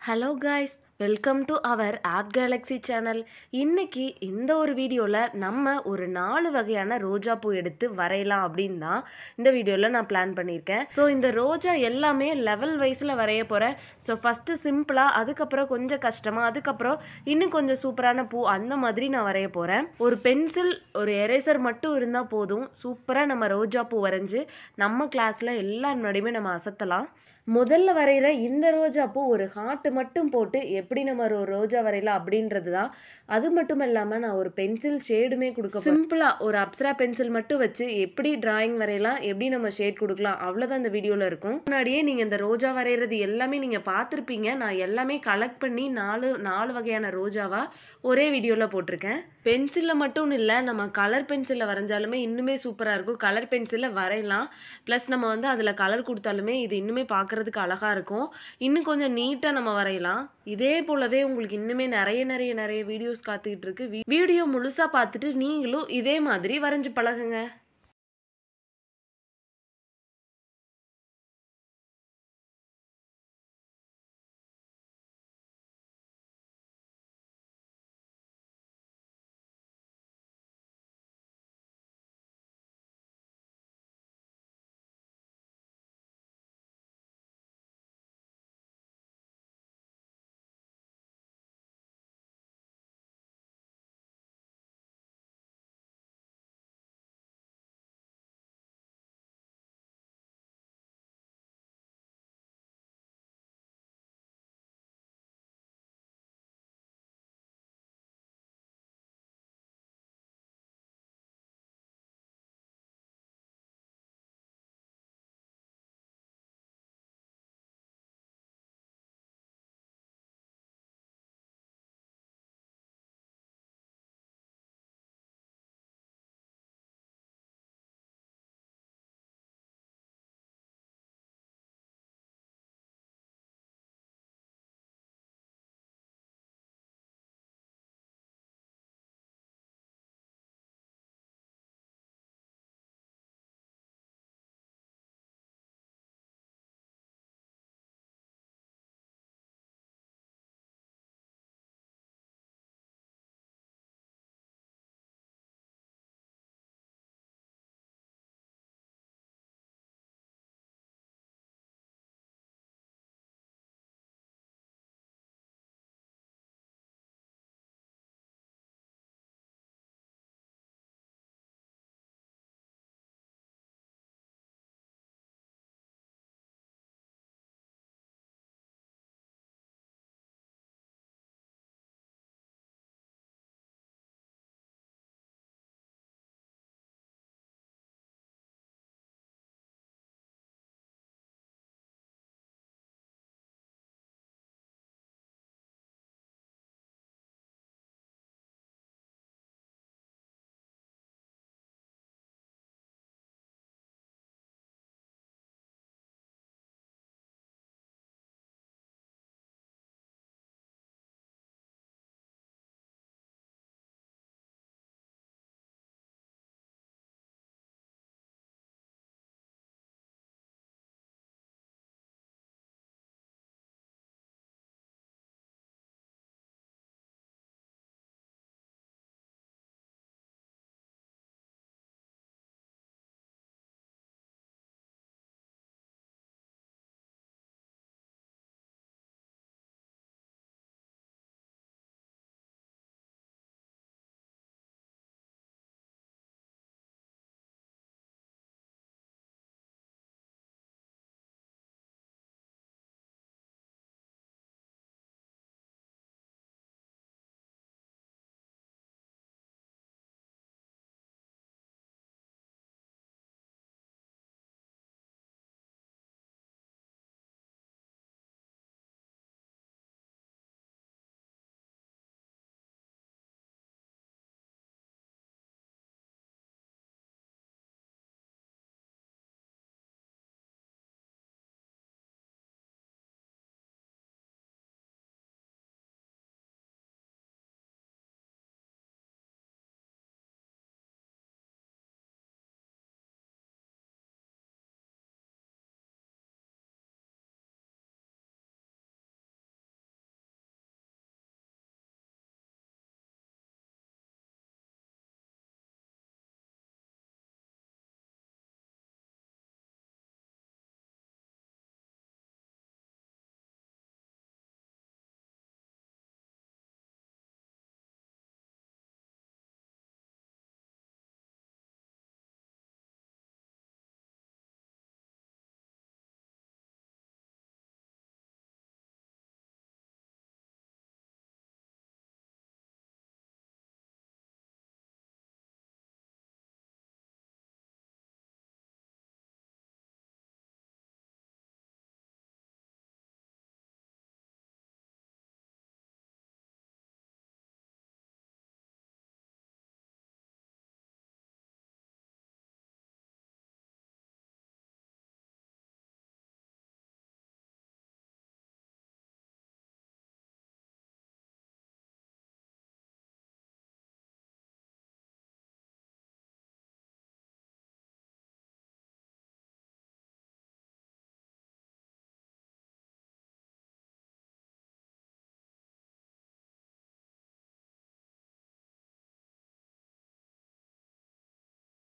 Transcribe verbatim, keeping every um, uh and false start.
Hello guys, welcome to our art galaxy channel. இன்னைக்கு இந்த ஒரு வீடியோவில் நம்ம ஒரு நாலு வகையான ரோஜா பூ எடுத்து வரையலாம் அப்படின்னு தான் இந்த வீடியோவில் நான் பிளான் பண்ணியிருக்கேன். ஸோ இந்த ரோஜா எல்லாமே லெவல் வைஸில் வரைய போகிறேன். ஸோ ஃபஸ்ட்டு சிம்பிளாக, அதுக்கப்புறம் கொஞ்சம் கஷ்டமாக, அதுக்கப்புறம் இன்னும் கொஞ்சம் சூப்பரான பூ, அந்த மாதிரி நான் வரைய போகிறேன். ஒரு பென்சில், ஒரு எரேசர் மட்டும் இருந்தால் போதும், சூப்பராக நம்ம ரோஜா பூ வரைஞ்சி நம்ம கிளாஸில் எல்லார் முன்னாடியுமே நம்ம அசத்தலாம். முதல்ல வரைகிற இந்த ரோஜா பூ ஒரு ஹார்ட் மட்டும் போட்டு எப்படி நம்ம ஒரு ரோஜா வரையலாம் அப்படின்றது தான். அது மட்டும் இல்லாமல் நான் ஒரு பென்சில் ஷேடுமே கொடுக்க சிம்பிளாக ஒரு அப்சரா பென்சில் மட்டும் வச்சு எப்படி டிராயிங் வரையலாம், எப்படி நம்ம ஷேட் கொடுக்கலாம், அவ்வளோதான் இந்த வீடியோவில் இருக்கும். முன்னாடியே நீங்கள் இந்த ரோஜா வரைகிறது எல்லாமே நீங்கள் பார்த்துருப்பீங்க. நான் எல்லாமே கலெக்ட் பண்ணி நாலு நாலு வகையான ரோஜாவாக ஒரே வீடியோவில் போட்டிருக்கேன். பென்சிலில் மட்டும் இல்லை, நம்ம கலர் பென்சிலில் வரைஞ்சாலுமே இன்னுமே சூப்பராக இருக்கும். கலர் பென்சிலில் வரையலாம், ப்ளஸ் நம்ம வந்து அதில் கலர் கொடுத்தாலுமே இது இன்னுமே பார்க்குறதுக்கு அழகாக இருக்கும். இன்னும் கொஞ்சம் நீட்டாக நம்ம வரையலாம். இதே போலவே உங்களுக்கு இன்னுமே நிறைய நிறைய நிறைய வீடியோஸ் காத்துக்கிட்டு இருக்கு. வீடியோ முழுசாக பார்த்துட்டு நீங்களும் இதே மாதிரி வரைஞ்சி பழகுங்க.